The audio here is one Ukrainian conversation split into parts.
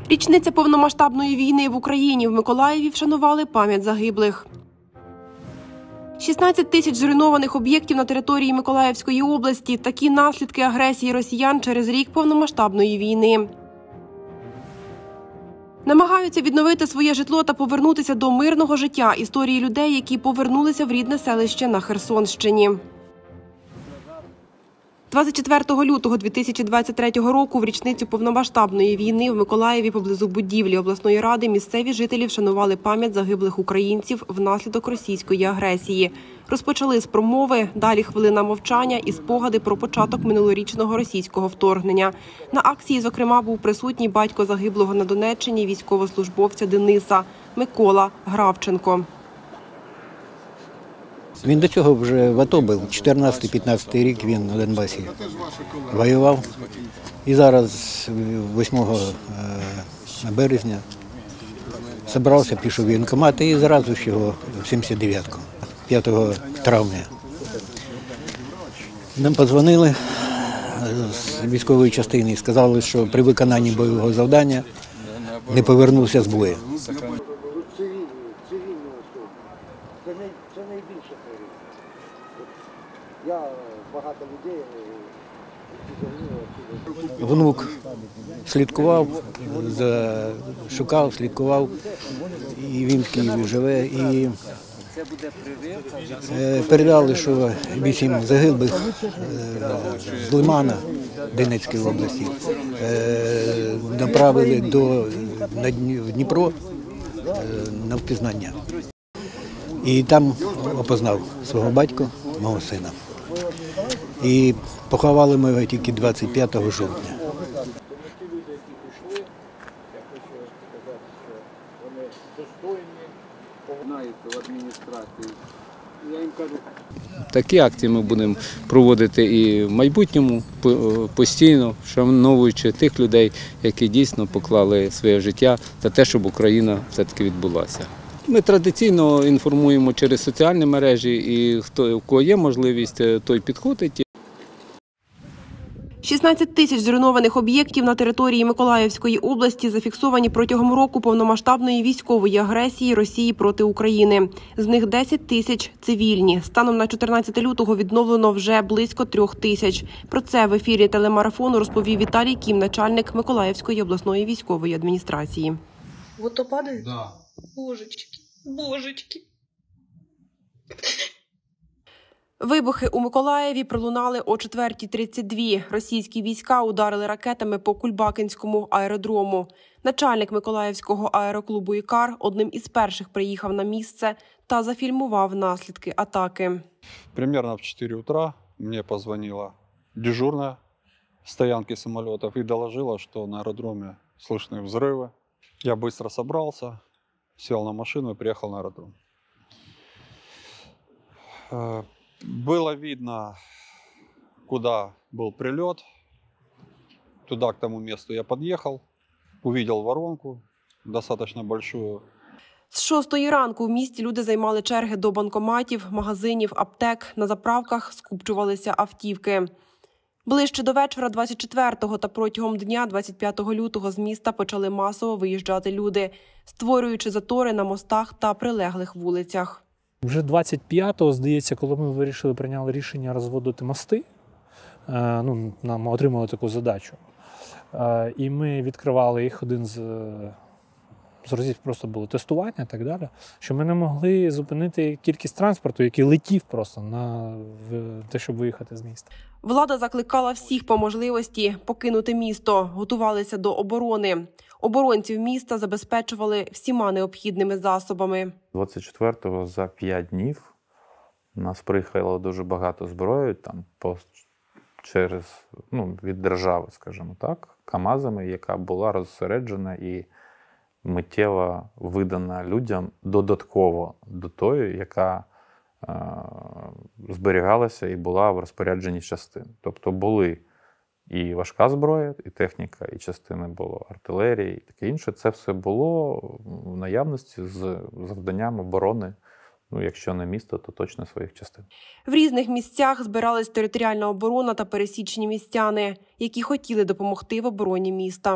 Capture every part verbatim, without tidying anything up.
Річниця повномасштабної війни в Україні. В Миколаєві вшанували пам'ять загиблих. шістнадцять тисяч зруйнованих об'єктів на території Миколаївської області. Такі наслідки агресії росіян через рік повномасштабної війни. Намагаються відновити своє житло та повернутися до мирного життя. Історії людей, які повернулися в рідне селище на Херсонщині. двадцять четвертого лютого дві тисячі двадцять третього року в річницю повномасштабної війни в Миколаєві поблизу будівлі обласної ради місцеві жителі вшанували пам'ять загиблих українців внаслідок російської агресії. Розпочали з промови, далі хвилина мовчання і спогади про початок минулорічного російського вторгнення. На акції, зокрема, був присутній батько загиблого на Донеччині військовослужбовця Дениса Микола Гравченко. Він до цього вже в АТО був, чотирнадцятий-п'ятнадцятий рік він на Донбасі воював. І зараз, восьмого березня, зібрався, пішов в воєнкомат і зразу ж його в сімдесят дев'ятку, п'ятого травня. Нам подзвонили з військової частини і сказали, що при виконанні бойового завдання не повернувся з бою. Це найбільше. Я багато людей. Внук слідкував, шукав, слідкував, і він в Києві живе. І передали, що вісім загиблих з Лимана Донецької області направили до Дніпро на впізнання. І там опознав свого батька, мого сина. І поховали ми його тільки двадцять п'ятого жовтня. Такі акції ми будемо проводити і в майбутньому постійно, вшановуючи тих людей, які дійсно поклали своє життя за те, щоб Україна все-таки відбулася. Ми традиційно інформуємо через соціальні мережі, і хто, у кого є можливість, той підходить. шістнадцять тисяч зруйнованих об'єктів на території Миколаївської області зафіксовані протягом року повномасштабної військової агресії Росії проти України. З них десять тисяч – цивільні. Станом на чотирнадцяте лютого відновлено вже близько трьох тисяч. Про це в ефірі телемарафону розповів Віталій Кім, начальник Миколаївської обласної військової адміністрації. Вот то падает? Да. Божечки, божечки. Вибухи у Миколаєві пролунали о четвертій тридцять дві. Російські війська ударили ракетами по Кульбакинському аеродрому. Начальник Миколаївського аероклубу «Ікар» одним із перших приїхав на місце та зафільмував наслідки атаки. Примерно в четыре утра мне позвонила дежурная стоянки самолетов и доложила, что на аэродроме слышны взрывы. Я быстро собрался, сел на машину и приехал на аэродром. Было видно, куда был прилет. Туда, к тому месту я подъехал, увидел воронку, достаточно большую. З шостої ранку в місті люди займали черги до банкоматів, магазинів, аптек. На заправках скупчувалися автівки. Ближче до вечора двадцять четвертого та протягом дня двадцять п'ятого лютого з міста почали масово виїжджати люди, створюючи затори на мостах та прилеглих вулицях. Вже двадцять п'ятого, здається, коли ми вирішили, прийняли рішення розводити мости, ну, нам отримали таку задачу. І ми відкривали їх, один з, з разів просто було тестування і так далі, що ми не могли зупинити кількість транспорту, який летів просто на те, щоб виїхати з міста. Влада закликала всіх по можливості покинути місто, готувалися до оборони. Оборонців міста забезпечували всіма необхідними засобами. двадцять четвертого за п'ять днів у нас приїхало дуже багато зброї там, по, через, ну, від держави, скажімо так, КАМАЗами, яка була розсереджена і миттєво видана людям додатково до тої, яка е, зберігалася і була в розпорядженні частин. Тобто були і важка зброя, і техніка, і частини було артилерії, і таке інше. Це все було в наявності з завданням оборони, ну, якщо не місто, то точно своїх частин. В різних місцях збиралась територіальна оборона та пересічні містяни, які хотіли допомогти в обороні міста.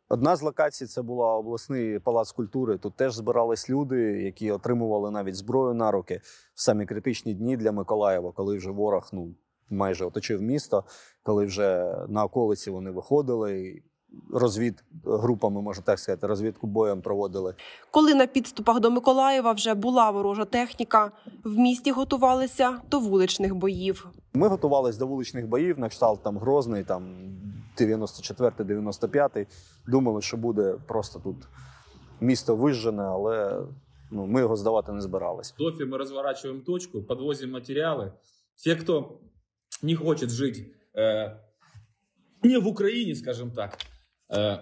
Одна з локацій – це була обласний палац культури. Тут теж збирались люди, які отримували навіть зброю на руки в самі критичні дні для Миколаєва, коли вже ворог ну, майже оточив місто, коли вже на околиці вони виходили, розвід групами, можна так сказати, розвідку боєм проводили. Коли на підступах до Миколаєва вже була ворожа техніка, в місті готувалися до вуличних боїв. Ми готувалися до вуличних боїв, на кшталт там Грозний, там дев'яносто четвертий дев'яносто п'ятий. Думали, що буде просто тут місто вижжене, але ну, ми його здавати не збиралися. В ДОФе мы разворачиваем точку, подвозим материалы. Те, кто не хочет жить э, не в Украине, скажем так, э,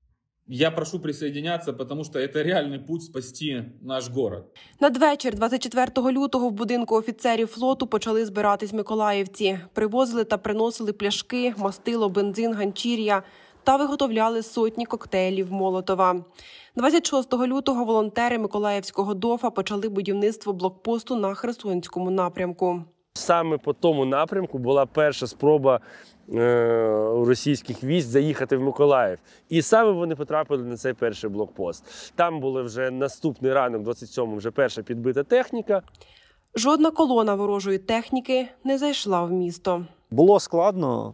я прошу присоединяться, потому что это реальный путь спасти наш город. Надвечір двадцять четвертого лютого в будинку офіцерів флоту почали збиратись миколаївці. Привозили та приносили пляшки, мастило, бензин, ганчір'я та виготовляли сотні коктейлів Молотова. двадцять шостого лютого волонтери Миколаївського ДОФа почали будівництво блокпосту на Херсонському напрямку. Саме по тому напрямку була перша спроба е, російських військ заїхати в Миколаїв. І саме вони потрапили на цей перший блокпост. Там були вже наступний ранок, двадцять сьомого, вже перша підбита техніка. Жодна колона ворожої техніки не зайшла в місто. Було складно,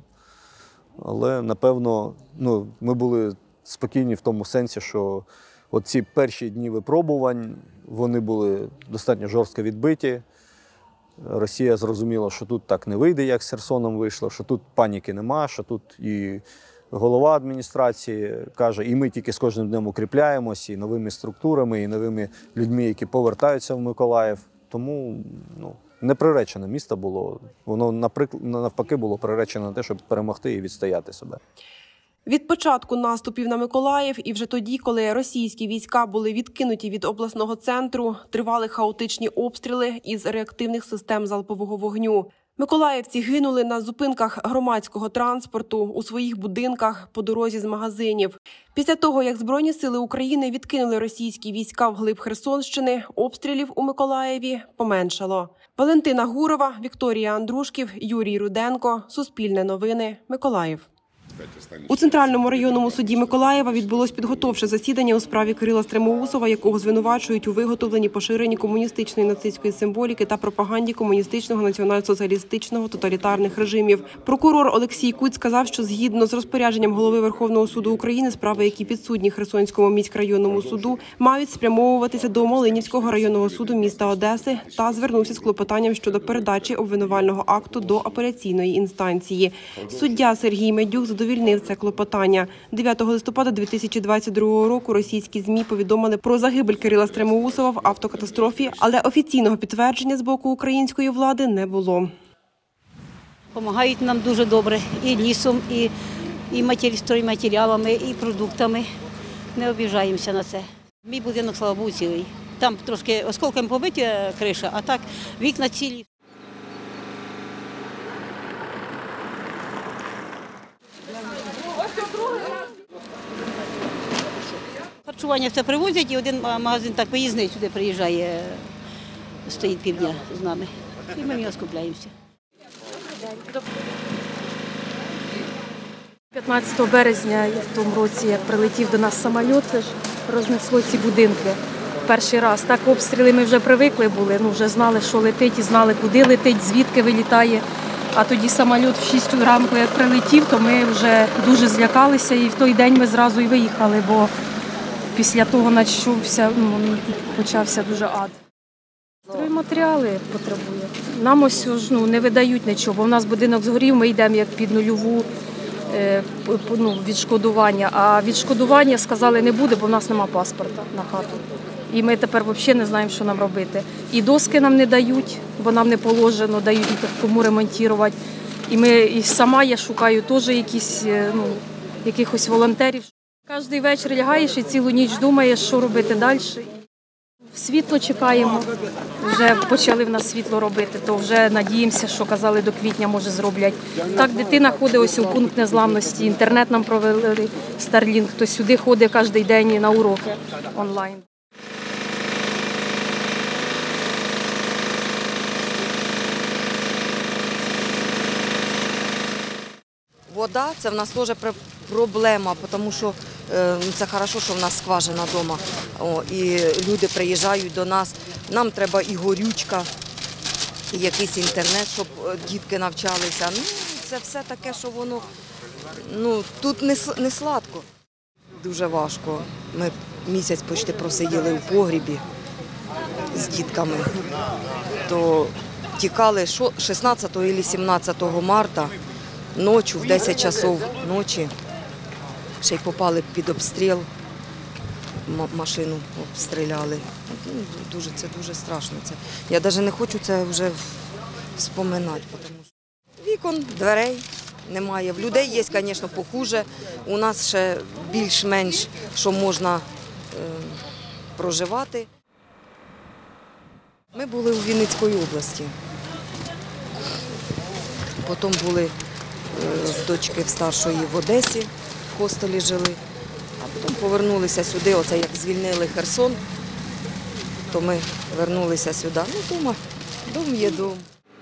але, напевно, ну, ми були спокійні в тому сенсі, що ці перші дні випробувань, вони були достатньо жорстко відбиті. Росія зрозуміла, що тут так не вийде, як з Херсоном вийшло, що тут паніки нема, що тут і голова адміністрації каже, і ми тільки з кожним днем укріпляємося, і новими структурами, і новими людьми, які повертаються в Миколаїв. Тому ну, не приречене місто було, воно навпаки було приречене на те, щоб перемогти і відстояти себе. Від початку наступів на Миколаїв і вже тоді, коли російські війська були відкинуті від обласного центру, тривали хаотичні обстріли із реактивних систем залпового вогню. Миколаївці гинули на зупинках громадського транспорту, у своїх будинках, по дорозі з магазинів. Після того, як Збройні сили України відкинули російські війська вглиб Херсонщини, обстрілів у Миколаєві поменшало. Валентина Гурова, Вікторія Андрушків, Юрій Руденко. Суспільне новини. Миколаїв. У Центральному районному суді Миколаєва відбулось підготовче засідання у справі Кирила Стремоусова, якого звинувачують у виготовленні, поширенні комуністичної нацистської символіки та пропаганді комуністичного націонал-соціалістичного тоталітарних режимів. Прокурор Олексій Куць сказав, що згідно з розпорядженням голови Верховного суду України справи, які підсудні Херсонському міськрайонному суду, мають спрямовуватися до Молинівського районного суду міста Одеси та звернувся з клопотанням щодо передачі обвинувального акту до апеляційної інстанції. Суддя Сергій Медюк задовільнив це клопотання. дев'ятого листопада дві тисячі двадцять другого року російські ЗМІ повідомили про загибель Кирила Стремоусова в автокатастрофі, але офіційного підтвердження з боку української влади не було. Помагають нам дуже добре і лісом, і, і матері, стройматеріалами, і продуктами. Не обіжаємося на це. Мій будинок, слава Богу, цілий. Там трошки осколками побиті криша, а так вікна цілі. Харчування все привозять, і один магазин так виїзний сюди приїжджає, стоїть півдня з нами. І ми в нього скупляємося. п'ятнадцятого березня в тому році, як прилетів до нас самоліт, це ж рознесло ці будинки. Перший раз. Так обстріли ми вже привикли були, ну вже знали, що летить, і знали, куди летить, звідки вилітає. А тоді самоліт в шість ранку, як прилетів, то ми вже дуже злякалися, і в той день ми зразу і виїхали, бо після того почався, ну, почався дуже ад. Стройматеріали потребує. Нам ось ну, не видають нічого, бо в нас будинок згорів, ми йдемо як під нульову е, ну, відшкодування. А відшкодування сказали не буде, бо в нас немає паспорта на хату. І ми тепер взагалі не знаємо, що нам робити. І доски нам не дають, бо нам не положено, дають кому ремонтувати. І ми, і сама я шукаю теж якісь, ну, якихось волонтерів. Кожен вечір лягаєш і цілу ніч думаєш, що робити далі. Світло чекаємо, вже почали в нас світло робити, то вже надіємося, що казали, до квітня, може, зроблять. Так, дитина ходить ось у пункт незламності, інтернет нам провели, Starlink, то сюди ходить кожен день на уроки онлайн. вода – це в нас теж проблема, тому що е, це добре, що в нас скважина вдома. О, і люди приїжджають до нас. Нам треба і горючка, і якийсь інтернет, щоб дітки навчалися. Ну, це все таке, що воно ну, тут не, не сладко. Дуже важко. Ми місяць почти просиділи в погрібі з дітками. То тікали шістнадцятого або сімнадцятого марта ночі, в десять часов ночі. Ще й попали під обстріл, машину обстріляли. Дуже, це дуже страшно. Це. Я навіть не хочу це вже вспоминати. Тому що вікон, дверей немає. В людей є, звісно, похуже. У нас ще більш-менш, що можна е, проживати. Ми були у Вінницькій області. Потім були е, дочки в старшої в Одесі, в хостелі жили. А потім повернулися сюди, оце як звільнили Херсон, то ми вернулися сюди. Ну, дома, дом є дом.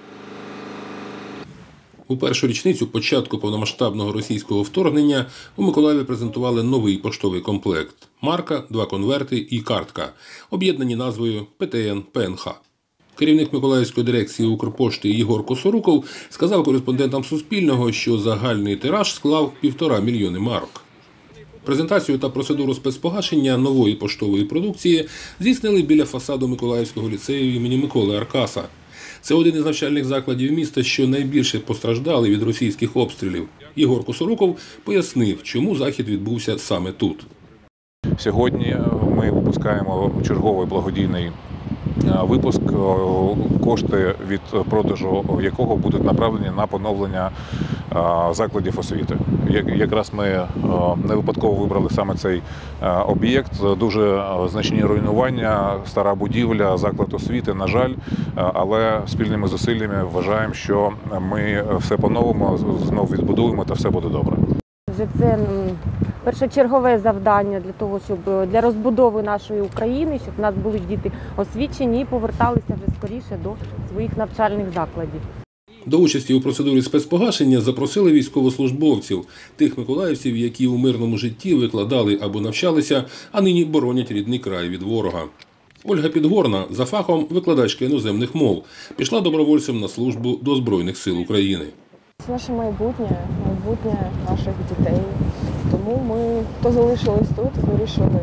У першу річницю початку повномасштабного російського вторгнення у Миколаєві презентували новий поштовий комплект – марка, два конверти і картка, об'єднані назвою Пе Те Ен Пе Ен Ха. Керівник Миколаївської дирекції Укрпошти Єгор Косоруков сказав кореспондентам Суспільного, що загальний тираж склав півтора мільйони марок. Презентацію та процедуру спецпогашення нової поштової продукції здійснили біля фасаду Миколаївського ліцею імені Миколи Аркаса. Це один із навчальних закладів міста, що найбільше постраждали від російських обстрілів. Єгор Косоруков пояснив, чому захід відбувся саме тут. Сьогодні ми випускаємо черговий благодійний випуск, кошти від продажу якого будуть направлені на поновлення закладів освіти. Якраз ми не випадково вибрали саме цей об'єкт. Дуже значні руйнування, стара будівля, заклад освіти, на жаль, але спільними зусиллями вважаємо, що ми все по-новому знов відбудуємо та все буде добре. Це першочергове завдання для того, щоб для розбудови нашої України, щоб в нас були діти освічені і поверталися вже скоріше до своїх навчальних закладів. До участі у процедурі спецпогашення запросили військовослужбовців, тих миколаївців, які у мирному житті викладали або навчалися, а нині боронять рідний край від ворога. Ольга Підгорна, за фахом викладачка іноземних мов, пішла добровольцем на службу до Збройних сил України. Це наше майбутнє, майбутнє наших дітей. Тому ми, хто залишились тут, вирішили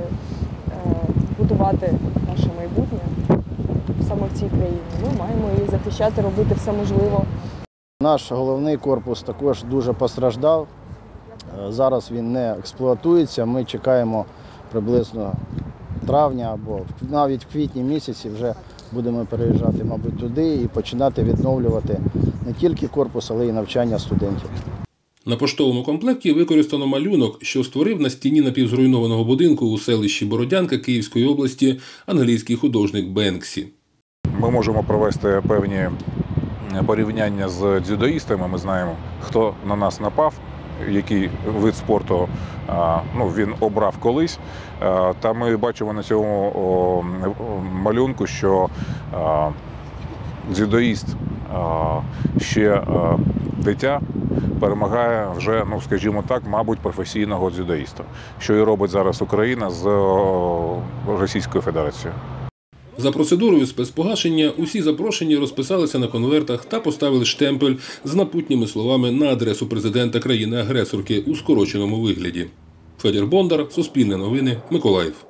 будувати наше майбутнє саме в цій країні. Ми маємо її захищати, робити все можливе. Наш головний корпус також дуже постраждав. Зараз він не експлуатується. Ми чекаємо приблизно травня або навіть в квітні місяці вже будемо переїжджати, мабуть, туди і починати відновлювати не тільки корпус, але й навчання студентів. На поштовому комплекті використано малюнок, що створив на стіні напівзруйнованого будинку у селищі Бородянка Київської області англійський художник Бенксі. Ми можемо провести певні порівняння з дзюдоїстами. Ми знаємо, хто на нас напав, який вид спорту ну, він обрав колись. Та ми бачимо на цьому малюнку, що дзюдоїст ще дитя перемагає вже, ну, скажімо так, мабуть, професійного дзюдоїста, що і робить зараз Україна з Російською Федерацією. За процедурою спецпогашення усі запрошені розписалися на конвертах та поставили штемпель з напутніми словами на адресу президента країни-агресорки у скороченому вигляді. Федір Бондар, Суспільне новини, Миколаїв.